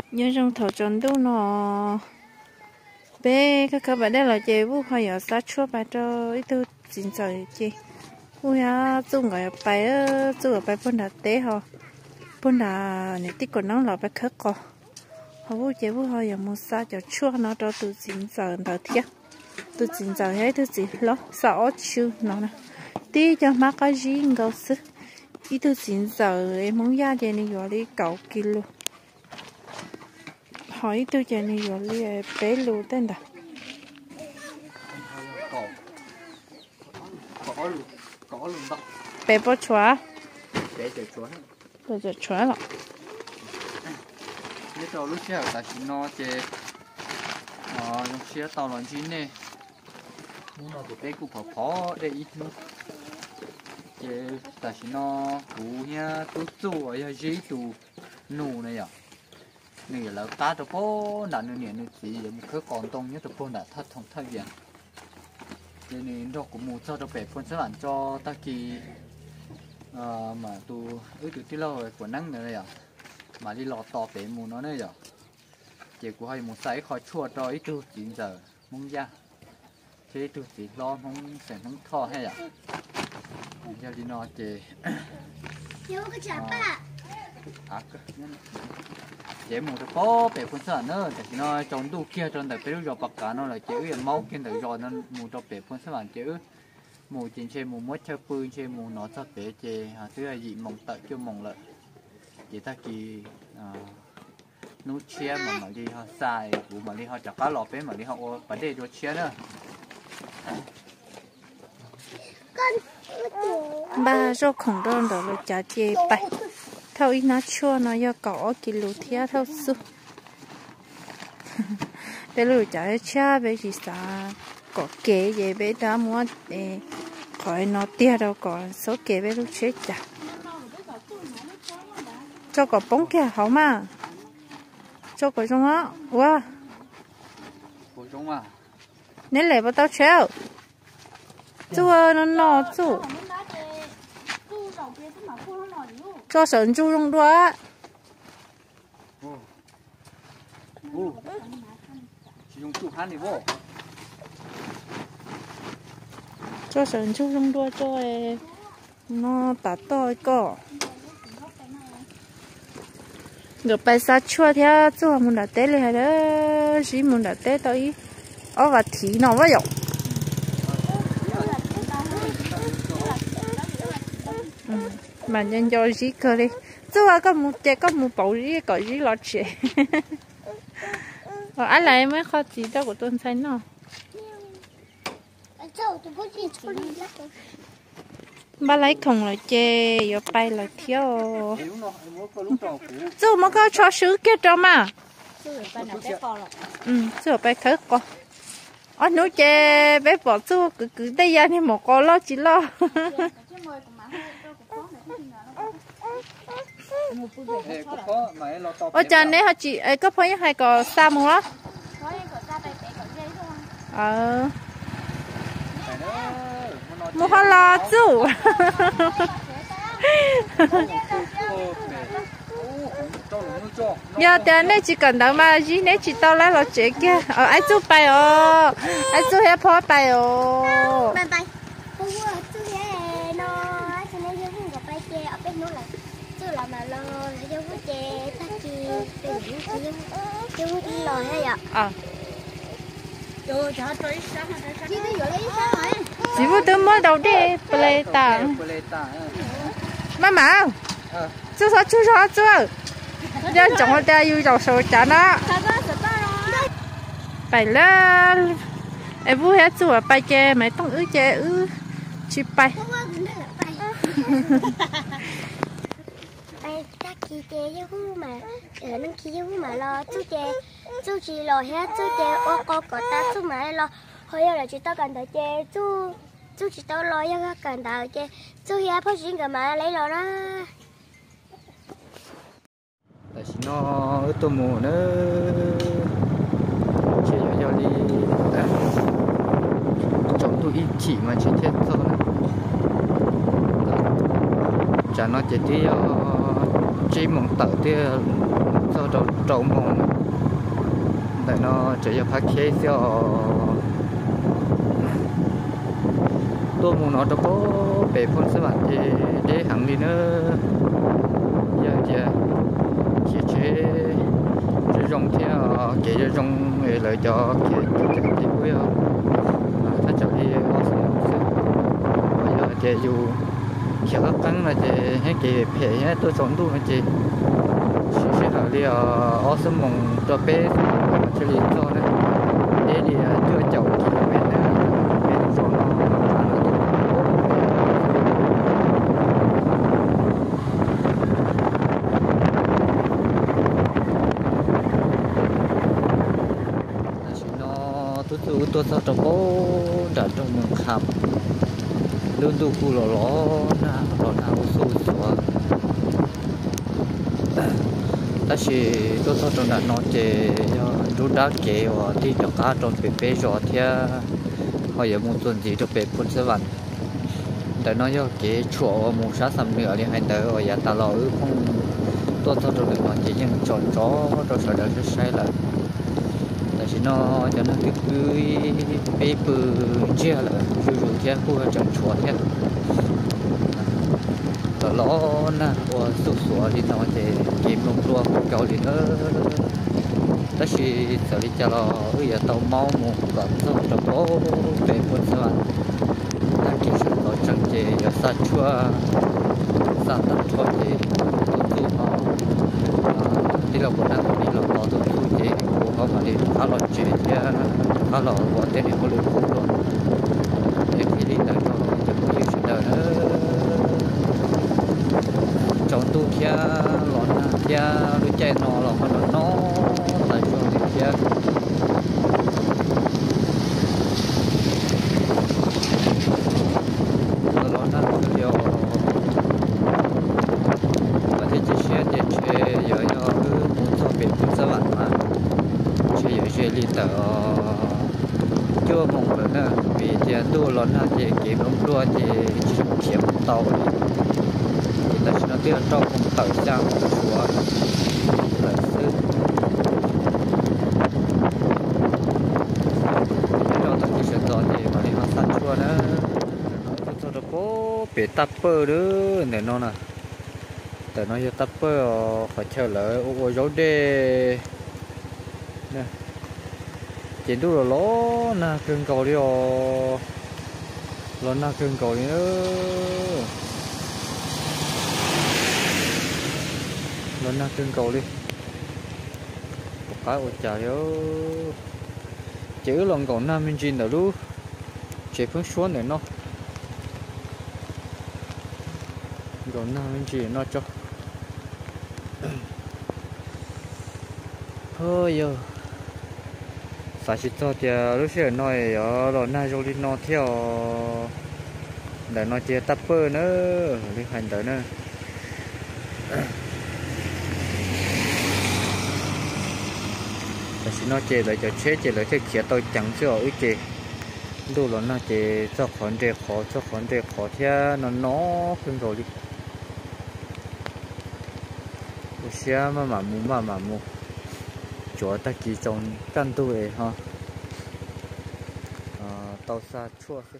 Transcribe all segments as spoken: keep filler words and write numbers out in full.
nhớ trong thầu tròn đâu nó bé các các bạn đây là chị vũ hay ở xã chua bà cho ít thứ xin trời chị vũ ya chung gọi bài chung ở bài phân đà tế họ phân đà này tích còn nóng là bài khất co họ vũ chị vũ hay ở một xã cho chua nó cho từ xin trời đầu tiên từ xin trời hết thứ gì lo sợ chưa nó nè tí cho má cái gì ngầu sức ít thứ xin trời em muốn ra chị này gọi đi cậu kilo hỏi tôi chơi này rồi li bé lù tên đã bé bao chua bé chơi chua bé chơi chua rồi biết rồi lúc trước ta chỉ nó chơi ờ lúc trước tàu lợn chín này nhưng mà bé cũng phải khó để ít nữa chơi ta chỉ nó cú nha tú tú ở dưới tú nụ này à này là ta được phố đã nửa nửa chỉ một cái còn tông nhất được phố đã thắt thòng thắt vậy cho nên đó cũng muốn cho được bể phun sẽ làm cho ta kỳ mà tu ước được tí lâu rồi của năng nữa à mà đi lọt to bể mù nó nữa rồi chỉ của hay một sấy khỏi chua cho ít tu chín giờ mong ra thế tu chỉ lo mong sẽ mong thò hay à giờ đi nó chỉ à chế một cái phố bể phun sữa nữa thì nó trồng đủ kia trồng tại bây giờ bạc cá nó là chế cái máu kia tại rồi nó một cho bể phun sữa chế một trên trên một mốt theo pương trên một nó cho bể chế à thứ là gì mỏng tại kêu mỏng lợi chỉ ta kỳ nút chia mà mà đi họ xài của mà đi họ chặt cá lọt bể mà đi họ vấn đề cho chia nữa ba rau khổng đơn đó là chả chế bảy thâu ít nó chua nó do cỏ kilo thía thâu su bé lùi chả cha bé chỉ sa cỏ kế vậy bé đã mua để khỏi nó tia đâu còn số kế bé lúc chết chả cho cỏ bóng kia hảo mà cho cỏ trong á wow nếu lại bắt tao treo chua nó nọ chua cho sợi chú trong đó cho sợi chú trong đó cho nó tạt to co được bài sát chua theo chú muốn đặt té lên đó chỉ muốn đặt té tới ở và thí nó vậy mà nhân cho gì cơ đi, chú à có một cái có một bộ gì có gì lọt chuyện, ở ai lại mới khó chỉ cho của tôi thấy nó, ba lấy không là chê, rồi bay là thiếu, chú mà có cho sứ kia cho mà, ừ, chú bay thử con, ở núi chê bé bỏ chú cứ cứ đây ra thì một con lo chỉ lo. Ôi trời này họ chị ấy có phải hay có sa mù đó. Ờ. Mua hoa lo chú. Giờ tiền này chỉ cần đâu mà gì này chỉ tao lấy lo chế kia. Ờ ai chú bay ồ. Ai chú hết phó bay ồ. Bay bay. mà lo là dấu cái chè ta chi từ những cái dấu cái lò hay ạ à chỉ vừa từ mới đầu đi play ta mama chú sao chú sao chú giờ chồng họ ta yêu giàu sầu chán á phải là em vui hết chú ở bay chè mấy tông ứ chè ứ chỉ bay ta kia chè dấu mà ở nó kia dấu mà lo chú chè chú chỉ lo hết chú chè ô cô có ta chú mà lo hồi giờ là chỉ tao cần tới chè chú chú chỉ tao lo cho cần tới chè chú hết phát triển cả mà lấy lo đó tại vì nó ở tô mùa nữa chỉ cho cho đi trồng tôi ít chỉ mà chỉ thiết thôi chả nó chỉ đi chỉ mong tự thì cho trâu trâu mông để nó chỉ cho phát khí cho tôi muốn nó đâu có bể phun sữa bạn thì để hàng đi nữa giờ thì chỉ chế chỉ dùng theo chỉ cho dùng để lợi cho cái cái cái cuối àถ้าจะđi ở sân bây giờ thì dù khi các cắn là thì hết cái phê hết tôi sống tu là thì chỉ sẽ là đi ở sân mông cho bé cho đi cho nó để đi chưa chậu thì bé nó bé nó cho nó tôi tôi tôi sao trong bố đã trong mường khăm luôn tu khu lò lò na lò nào xù xùa ta chỉ tôi sao trong đã nói về rút đá kẹo thì cho cá trong bể bể rồi thì họ giờ muốn tuần gì cho bể phun sữa vằn để nói cho cái chuột muốn sát sầm nửa đi hay tới ở nhà ta lò không tôi sao trong được nói chỉ những tròn chó rồi sau đó sẽ sai lại chỉ nó cho nó cái cái cái bự chia là rồi rồi kia khu trồng chuột thế ở ló na or sụt sụt đi nó thì kìm lông tua cầu đi nữa đó chỉ xử lý cho nó bây giờ tàu máu một lần xong rồi có về quân sao ạ ta kỹ sự có chẳng chế ở xa chua xa tận chua thì tôi tu họ đi là bọn anh đi là họ tôi tu thì họ mà đi khá là chế thì khá là bọn tên thì có lối không rồi để khi đi là nóจะcó nhiều chuyện đời nữa chọn tu kia lọn kia đôi chạy nó là họ nó tại chỗ thì kia lọn nó cứ điều và thì chỉ xe để chơi giờ nó cứ muốn cho biển cũng rất là mà chơi giờ chơi đi tờ chưa mong nữa nè vì tiền tu lọn nó thì kiếm lông đua thì kiếm tàu ta chỉ nói tiếng trong không tự sang chúa là sư cho tất cả sự đó thì mà đi vào sang chúa nữa nó cho nó có bị tapper nữa để nó nè để nó cho tapper phải chờ lại ô dấu đê nè chuyện đó là ló nè cưng cầu đi rồi ló nè cưng cầu đi nữa lên na trên cầu đi một cái ôi trời ơi chữ lần còn nam bên trên nữa luôn chỉ phương xuống để nó còn nam bên trên nó cho thôi giờ phải chỉ cho thì lúc xưa nói ở rồi na rồi đi nó theo để nó chia tapper nữa đi hành tới nữa chỉ nó chơi lại cho chế chơi lại cái kia tôi chẳng cho ở chơi đủ rồi nó chơi cho khoản chơi khó cho khoản chơi khó thế nó nó không rồi đi xe mà mà mua mà mà mua chỗ ta kỳ trong căn tu ấy ha tàu xa chua thế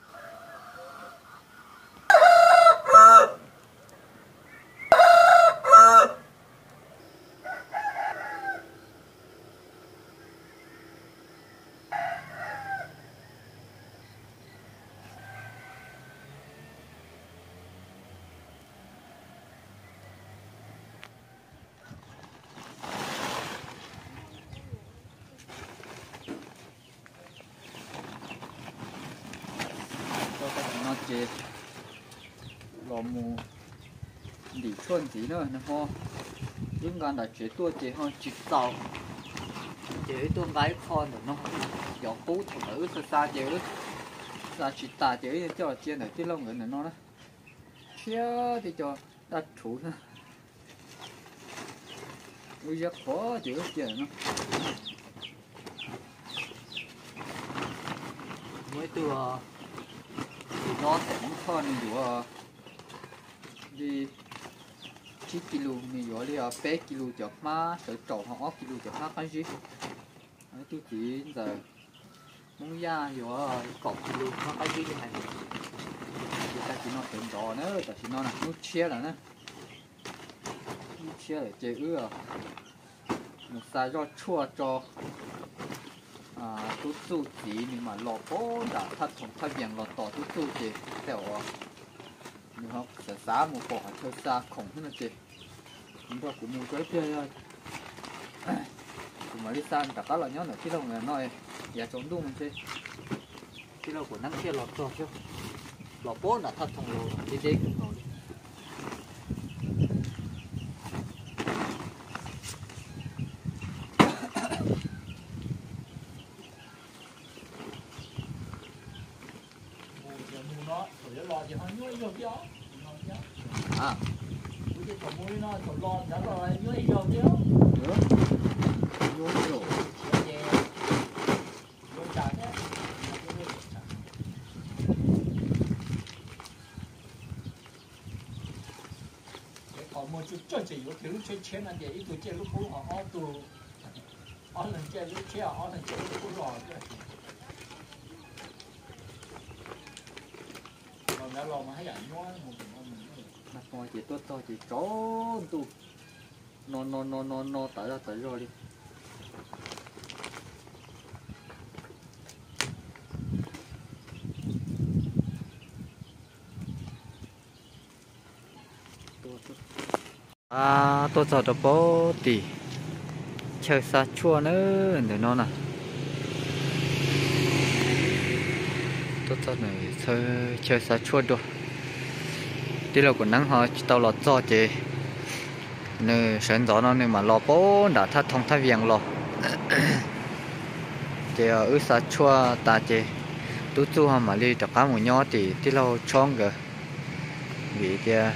chế lò mù đi xuân gì nữa nó ho những con đã chế tua chế ho chịu tàu chế tua gái con rồi nó gió cú thì nữ xa xa chế nữa xa chỉ ta chế cho chia này cái lông người này nó đó chia thì cho ta chủ nữa bây giờ khó chế chế nó mới từ nó sẽ con dù đi chín kilo này gió đi ở bé kilo chọc má sợ trộn họ kilo chọc má cái gì tôi chỉ giờ muốn ra gió cọp kilo má cái gì này ta chỉ nó tiền đỏ nữa ta chỉ nó là nước chia là nữa nước chia để chế ưa một sai do chua cho à tôi tu chỉ nhưng mà lọ bố đã thắt thùng thắt vàng lọ tỏ tôi tu chỉ theo nhưng họ sẽ giá một bộ chơi xa khổng hơn là chị chúng ta cũng mua cái kia thôi mà đi xa cả các loại nhớ là khi đâu người nói giá chống đúng chứ khi đâu của năng kia lọt cho chứ lọt bố đã thật thùng lô đi đi cũng rồi à một chút cho chỉ có kiểu chơi chén là để ít tuổi chơi lúc cũ họ họ tù họ lần chơi lúc chơi họ lần chơi lúc cũ rồi còn đã lo mà hay ảnh nói một mà coi chỉ tốt to chỉ chó tu nó nó nó nó nó tới ra tới rồi đi à tôi cho nó bố tỉ chơi sa chua nữa để nó nè tôi cho này chơi chơi sa chua được đi là của nắng họ tàu lọt cho chị nơi sáng gió nó nên mà lò bố đã thắt thông thắt viền lò chị ở sa chua ta chị tú tu họ mà đi tập cá một nhỏ thì tí lâu chong kìa vì kia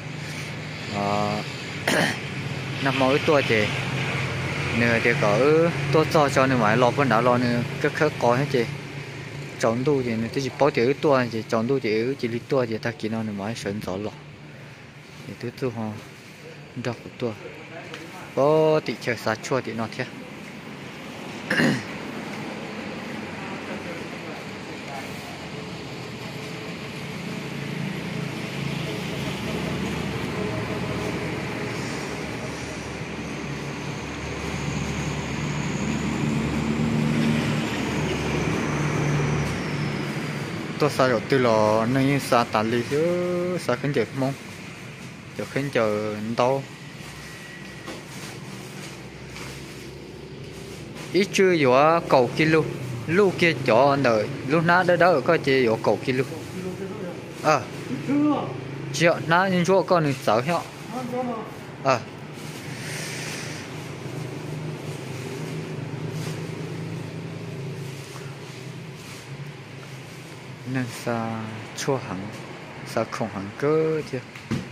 năm mỗi tuổi thì nửa thì có tôi cho cho nên mà lò con đã lò nữa các khác có hết chị chọn tu thì tôi chỉ bảo tiểu tuổi thì chọn tu thì chỉ lý tuổi thì ta kỹ năng mà sớm gió lò thì tôi tu họ đọc của tôi có tỷ chơi sát chua thì nó thế tôi sao rồi tôi là nơi xa tàn lý chứ sao khinh chờ mong chờ khinh chờ đâu ít chưa vừa cầu kilo lu kia chỗ đợi lúc nãy đó đó có chỉ vừa cầu kilo ờ chưa nãy nhưng chỗ con này sợ hả ờ nên sa chua hàng sa không hàng cơ chứ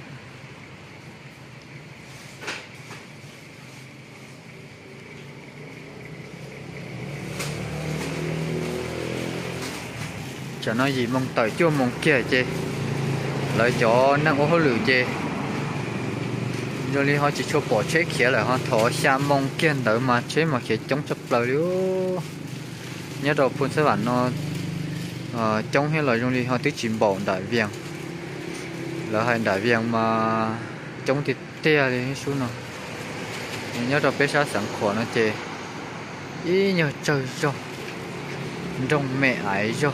cho nói gì mong tới chưa mong kia chứ lại cho năng ô lử chứ rồi đi họ chỉ cho bỏ chế kia lại họ thọ xa mong kia đỡ mà chế mà kia chống chấp lời luôn nhớ đầu phun sẽ bản nó ờ trong hay là trong đi họ tới chìm bầu đại viên là hai đại viên mà trong thì tia thì xuống nào nhớ đầu bé sa sẵn khổ nó chê ý nhờ trời cho trong mẹ ấy cho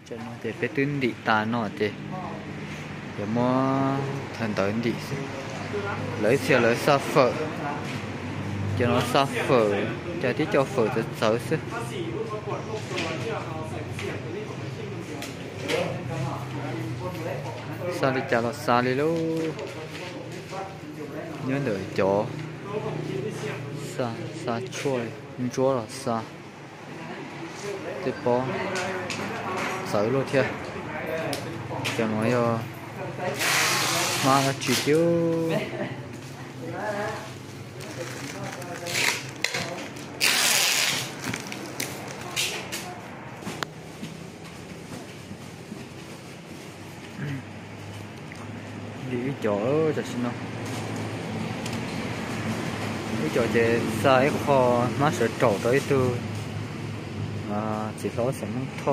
cho nó để bé tuyến đi ta nó để để mua thần tới đi lấy xe lấy sa phở cho nó sa phở cho tí cho phở rất xấu xí sao đi chả là sao đi luôn nhớ đợi chó sa sa chua chua là sa tiếp bó sợ luôn thiệt cho nói uh, mà nó chỉ tiêu đi chỗ cho xin không cái chỗ để sai kho má sẽ trổ tới từ à, chỉ có sẽ mong thôi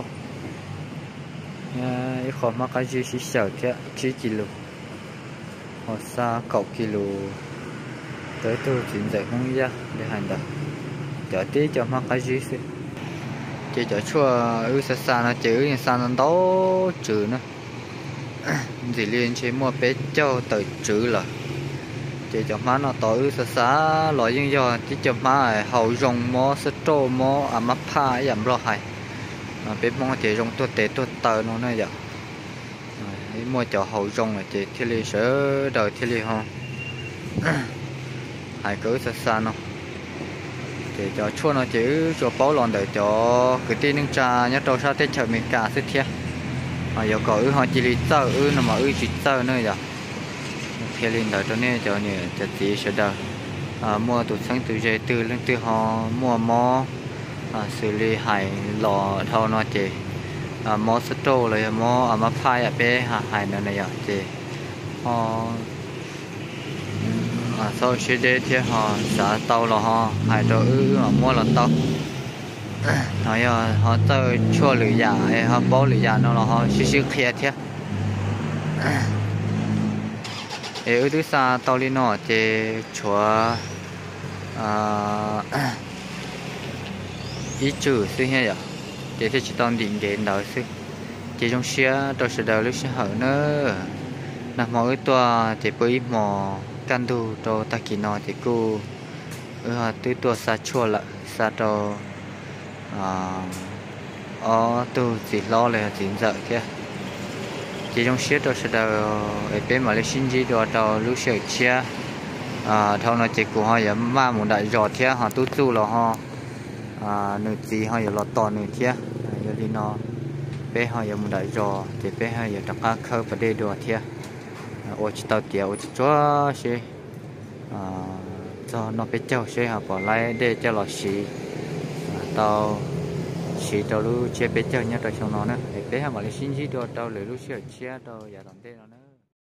cái kho má cái gì chỉ sợ thế chỉ kilo hoặc xa cậu kilo tới từ chín giờ không ra để hành động chỗ tí cho má cái gì xí chỉ chỗ chua ư xa xa nó chữ nhưng xa nó đó chữ nữa thì liên chế mua bé châu tới chữ là chỉ cho má nó tối xa xa loại những do chỉ cho má hậu rồng mó sơ trô mó à má pha giảm lo hay bé mong chỉ rồng tôi tế tôi tờ nó này vậy mua cho hậu rồng là chỉ thiết lý sớ đời thiết lý không hay cứ xa xa nó để cho chua nó chứ cho báo lòn để cho cái tin nâng trà nhớ trâu sao tết chợ mình cả sức thiệt mà giờ có ư họ chỉ lý tờ ư nó mà ư chỉ tờ nữa vậy khi lên đời cho nên cho nên cho tí sẽ đời à, mua tụt sáng từ dây từ lên từ họ mua mó à, xử lý hải lò thâu nó chỉ à, mó sắt trâu rồi mó à, má phai à bé hải nữa này vậy chỉ họ à, sau khi đi thì họ xả tàu là họ hải đồ ư họ mua là tàu nói họ tới chua lưỡi giả họ bó lưỡi giả nó là họ xí xí kia thế ở thứ xa tàu đi nó thì chúa ý chữ xí hết rồi thì thì chỉ toàn định đến đó xí chỉ trong xe tôi sẽ đầu lúc sẽ hở nữa nằm mỗi toa thì với mò căn đủ cho ta kỳ nó thì cô ở từ toa xa chua lại xa cho ở từ chỉ lo là chỉ dở kia chỉ trong xe tôi sẽ đầu ở bên mà lấy xin gì đồ đầu lúc sửa chia à thâu nó chỉ của họ giống mà một đại giọt thế họ tu tu là họ à nửa gì họ giống lọt to nửa thế giờ đi nó bé họ giống một đại giọt thì bé họ giống đặc khác khơi và đây đồ thế ôi chỉ tàu tiệt ôi chỉ cho xe à cho nó bé châu xe họ bỏ lại để cho lọt xì tàu xì tàu lu chia bé châu nhá tàu trong nó nữa bé họ mà lấy xin gì đồ tàu lấy lu sửa chia tàu giờ làm thế nó nữa